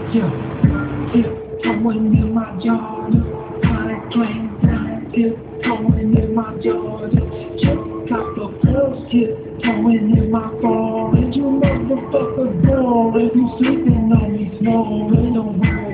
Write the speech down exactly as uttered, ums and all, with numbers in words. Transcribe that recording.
Yeah, it's going in my yard. I claim that it's going in my yard. Check out the girls here, going in my car. And you motherfuckers born if you sleeping on me snoring. Don't worry.